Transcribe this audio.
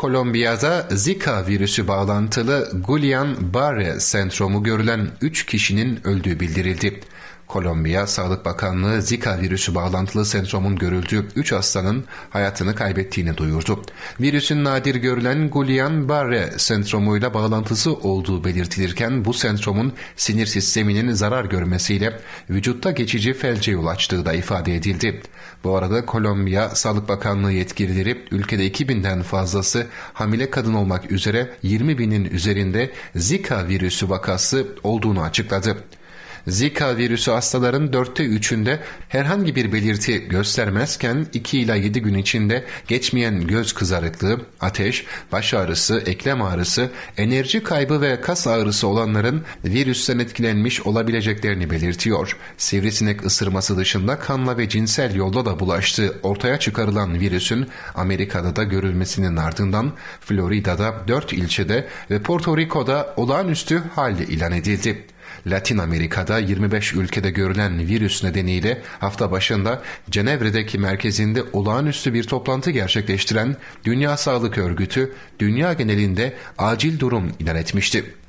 Kolombiya'da Zika virüsü bağlantılı Guillain-Barré sendromu görülen 3 kişinin öldüğü bildirildi. Kolombiya Sağlık Bakanlığı Zika virüsü bağlantılı sendromun görüldüğü 3 hastanın hayatını kaybettiğini duyurdu. Virüsün nadir görülen Guillain-Barré sendromuyla bağlantısı olduğu belirtilirken bu sendromun sinir sisteminin zarar görmesiyle vücutta geçici felce yol açtığı da ifade edildi. Bu arada Kolombiya Sağlık Bakanlığı yetkilileri ülkede 2000'den fazlası hamile kadın olmak üzere 20.000'in üzerinde Zika virüsü vakası olduğunu açıkladı. Zika virüsü hastaların 3'ünde herhangi bir belirti göstermezken 2 ila 7 gün içinde geçmeyen göz kızarıklığı, ateş, baş ağrısı, eklem ağrısı, enerji kaybı ve kas ağrısı olanların virüsten etkilenmiş olabileceklerini belirtiyor. Sivrisinek ısırması dışında kanla ve cinsel yolda da bulaştığı ortaya çıkarılan virüsün Amerika'da da görülmesinin ardından Florida'da 4 ilçede ve Porto Rico'da olağanüstü hal ilan edildi. Latin Amerika'da 25 ülkede görülen virüs nedeniyle hafta başında Cenevre'deki merkezinde olağanüstü bir toplantı gerçekleştiren Dünya Sağlık Örgütü, dünya genelinde acil durum ilan etmişti.